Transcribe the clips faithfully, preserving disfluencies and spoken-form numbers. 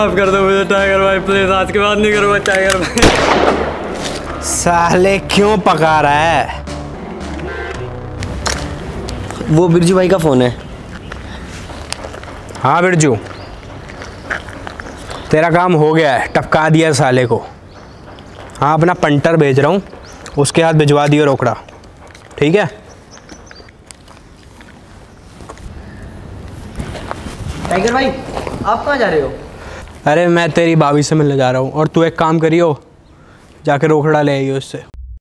माफ कर दो मुझे टाइगर भाई, प्लीज आज के बाद नहीं करूँगा टाइगर भाई। साले क्यों पका रहा है? वो बिरजू भाई का फोन है। हाँ बिरजू, तेरा काम हो गया है, टपका दिया साले को। हाँ अपना पंटर भेज रहा हूँ, उसके हाथ भिजवा दियो रोकड़ा, ठीक है? टाइगर भाई आप कहाँ जा रहे हो? अरे मैं तेरी भाभी से मिलने जा रहा हूँ, और तू एक काम करियो, जाके रोकड़ा ले आइयो उससे।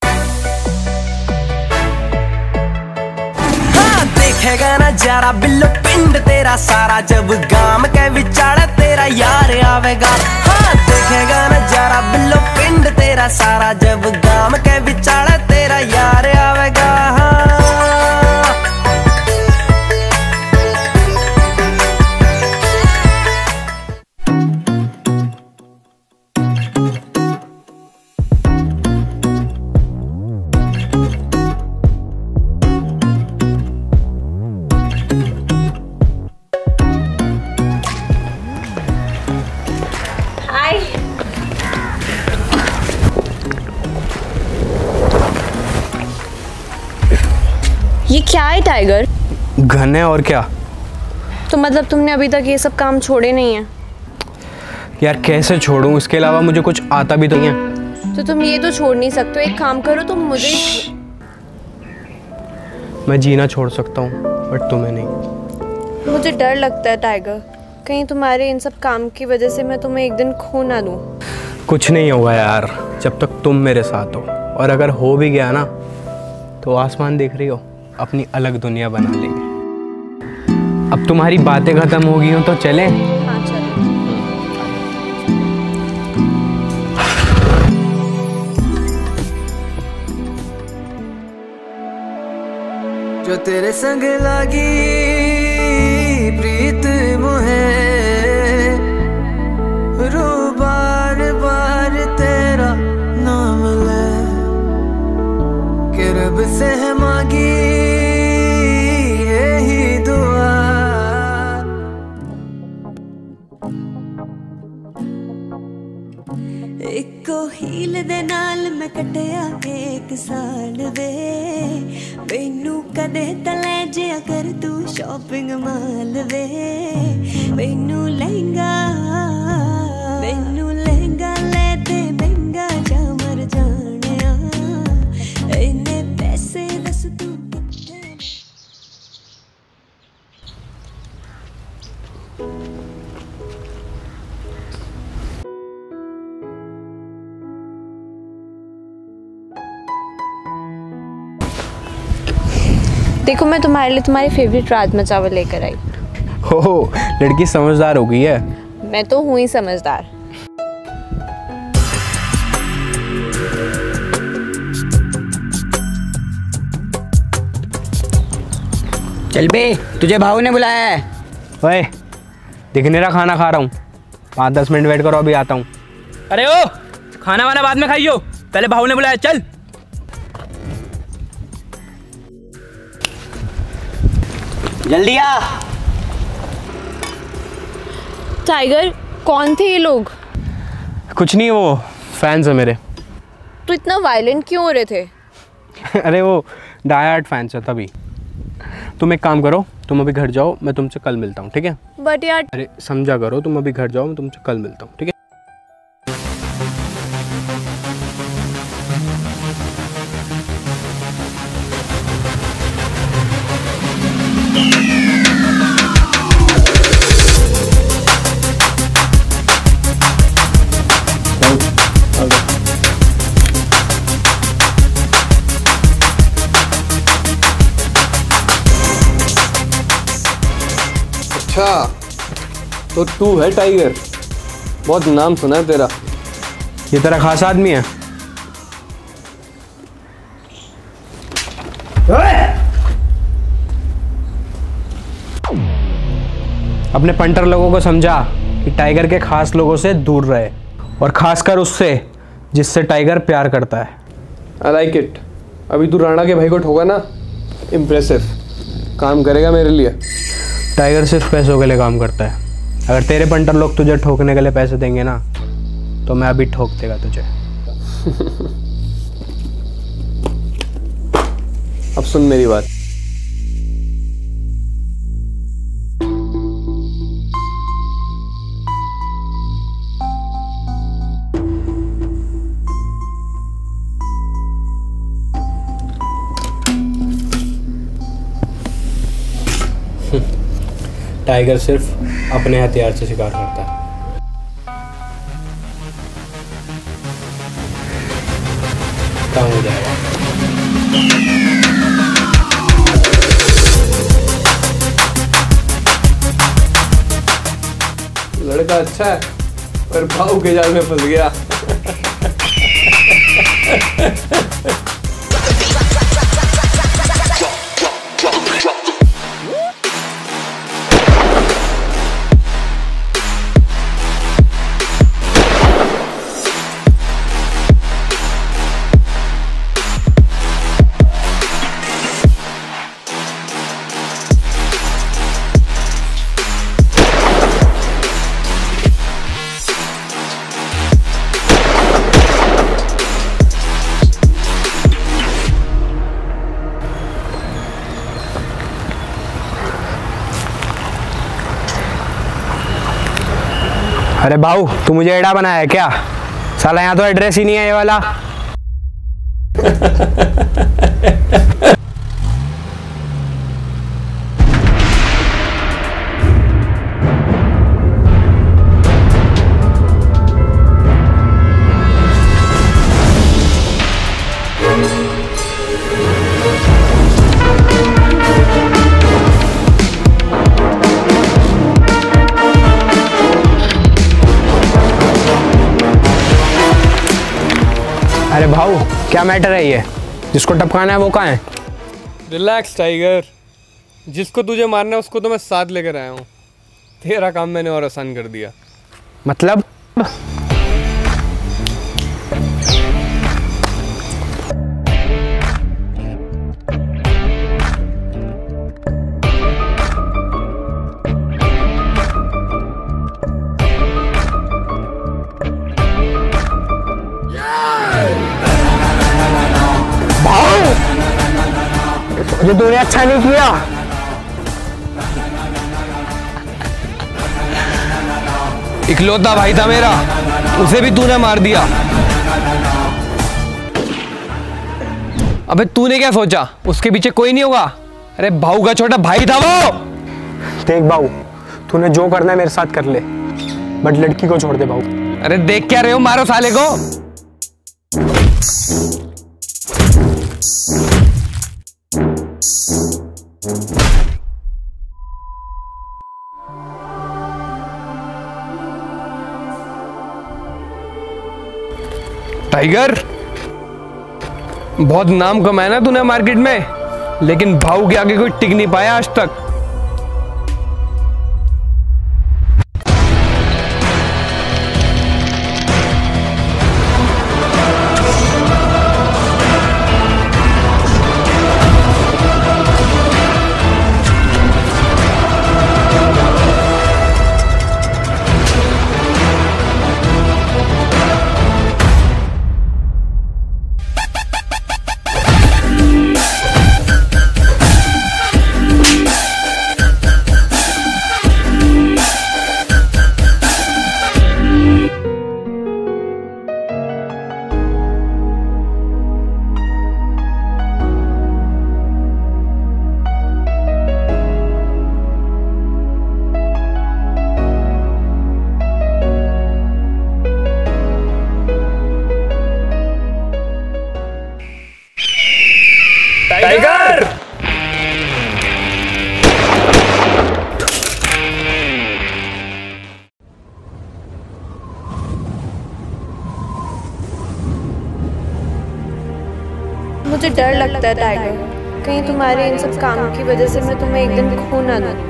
हाँ देखेगा नजारा बिल्लो पिंड तेरा सारा, जब गाम के विचार तेरा यार आवेगा। हाँ देखेगा नजारा बिल्लो पिंड तेरा सारा, जब गाम के विचार तेरा यार आवेगा। ये क्या है टाइगर? घन है और क्या। तो मतलब तुमने अभी तक ये सब काम छोड़े नहीं है? यार कैसे छोड़ूं, इसके अलावा मुझे कुछ आता भी तो नहीं है। तो तुम ये तो छोड़ नहीं सकते, एक काम करो तुम मुझे। मैं जीना छोड़ सकता हूँ बट तुम्हें नहीं। मुझे डर लगता है टाइगर, कहीं तुम्हारे इन सब काम की वजह से मैं तुम्हें एक दिन खो ना दूँ। कुछ नहीं होगा यार, जब तक तुम मेरे साथ हो, और अगर हो भी गया ना तो आसमान देख रही हो, अपनी अलग दुनिया बना लेंगे। अब तुम्हारी बातें खत्म हो गई हो तो चलें? हाँ चलो। जो तेरे संग लागी प्रीत मुहे, रो बार बार तेरा नाम ले, कि रब से है मांगी यही दुआ। इको हील दे नाल मैं कटिया एक साल वे, मैनू कदे तले जिया कर तू शॉपिंग माल वे। मैनू लहंगा मैनू लहंगा ले दे महंगा जा मर जाने, इन्ने पैसे दस तू कितने। देखो मैं तुम्हारे लिए तुम्हारी फेवरेट राजमा चावल लेकर आई। हो लड़की समझदार हो गई है। मैं तो हूँ ही समझदार। चल बे, तुझे भाऊ ने बुलाया है। ओए दिखने रहा, खाना खा रहा हूँ, पाँच दस मिनट वेट करो, अभी आता हूँ। अरे ओ खाना वाना बाद में खाइयो, पहले भाऊ ने बुलाया, चल। जल्दी आ। टाइगर कौन थे ये लोग? कुछ नहीं, वो फैंस है मेरे। तो इतना वायलेंट क्यों हो रहे थे? अरे वो डाई हार्ड फैंस है तभी। तुम एक काम करो, तुम अभी घर जाओ, मैं तुमसे कल मिलता हूँ, ठीक है? बट यार अरे समझा करो, तुम अभी घर जाओ, मैं तुमसे कल मिलता हूँ, ठीक है? अच्छा तो तू है टाइगर, बहुत नाम सुना है तेरा। ये तेरा खास आदमी है? अपने पंटर लोगों को समझा कि टाइगर के खास लोगों से दूर रहे, और खासकर उससे जिससे टाइगर प्यार करता है। I like it. अभी तू राणा के भाई को ठोका ना, इम्प्रेसिव। काम करेगा मेरे लिए। टाइगर सिर्फ पैसों के लिए काम करता है, अगर तेरे पंटर लोग तुझे ठोकने के लिए पैसे देंगे ना तो मैं अभी ठोक देगा तुझे। अब सुन मेरी बात। टाइगर सिर्फ अपने हथियार से शिकार करता है। काम हो जाएगा। लड़का अच्छा है पर भाव के जाल में फंस गया। अरे भाऊ, तू मुझे एड़ा बनाया है क्या? साला यहाँ तो एड्रेस ही नहीं है ये वाला। अरे भाऊ, क्या मैटर है ये? जिसको टपकाना है वो कहाँ है? रिलैक्स टाइगर, जिसको तुझे मारना है उसको तो मैं साथ लेकर आया हूँ। तेरा काम मैंने और आसान कर दिया। मतलब? जो तूने अच्छा नहीं किया। इकलौता भाई था मेरा, उसे भी तूने मार दिया। अबे तूने क्या सोचा उसके पीछे कोई नहीं होगा? अरे भाऊ का छोटा भाई था वो। देख भाऊ, तूने जो करना है मेरे साथ कर ले, बट लड़की को छोड़ दे भाऊ। अरे देख क्या रहे हो, मारो साले को। टाइगर, बहुत नाम कमाया ना तूने मार्केट में, लेकिन भाऊ के आगे कोई टिक नहीं पाया आज तक। टाइगर! मुझे डर लगता है टाइगर, कहीं तुम्हारे इन सब काम की वजह से मैं तुम्हें एक दिन खो ना दूं।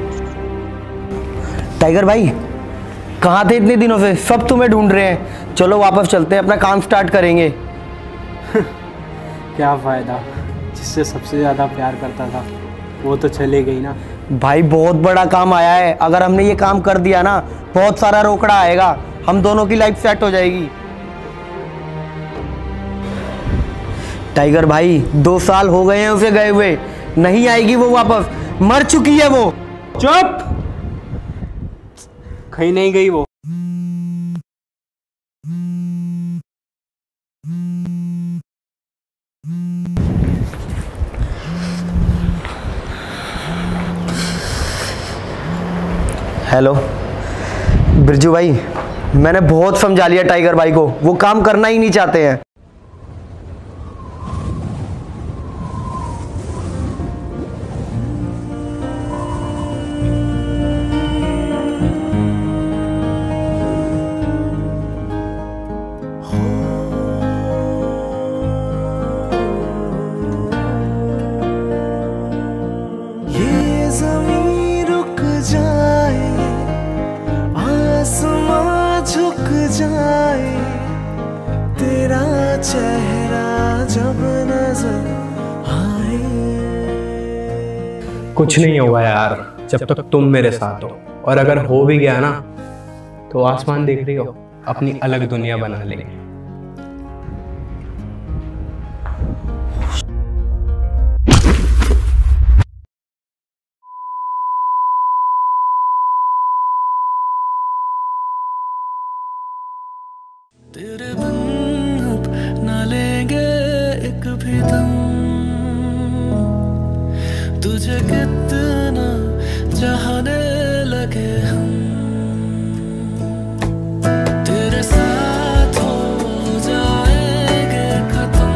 टाइगर भाई, कहाँ थे इतने दिनों से? सब तुम्हें ढूंढ रहे हैं। चलो वापस चलते हैं, अपना काम स्टार्ट करेंगे। क्या फ़ायदा, जिससे सबसे ज़्यादा प्यार करता था वो तो चले गई ना। भाई बहुत बड़ा काम आया है, अगर हमने ये काम कर दिया ना बहुत सारा रोकड़ा आएगा, हम दोनों की लाइफ सेट हो जाएगी। टाइगर भाई दो साल हो गए हैं उसे गए हुए, नहीं आएगी वो वापस, मर चुकी है वो। चुप, कहीं नहीं गई वो। हेलो बिरजू भाई, मैंने बहुत समझा लिया टाइगर भाई को, वो काम करना ही नहीं चाहते हैं। ये ज़मीं रुक जाए, आसमां झुक जाए, तेरा चेहरा जब नजर आए। कुछ नहीं होगा यार जब तक तुम मेरे साथ हो, और अगर हो भी गया ना तो आसमान देख रही हो, अपनी अलग दुनिया बना लेंगे। तेरे बिन अब ना लेंगे एक भी दम, तुझे कितना चाहने लगे हम, तेरे साथ हो जाएंगे खत्म,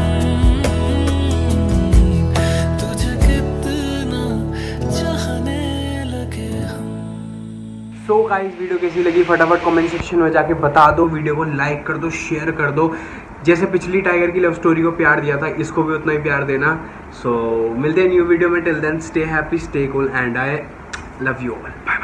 तुझे कितना चाहने लगे हम। सो गाइस, वीडियो कैसी लगी फटाफट कमेंट सेक्शन में जाके बता दो, वीडियो को लाइक कर दो, शेयर कर दो। जैसे पिछली टाइगर की लव स्टोरी को प्यार दिया था, इसको भी उतना ही प्यार देना। सो so, मिलते हैं न्यू वीडियो में, till then stay happy, stay cool and I love you all.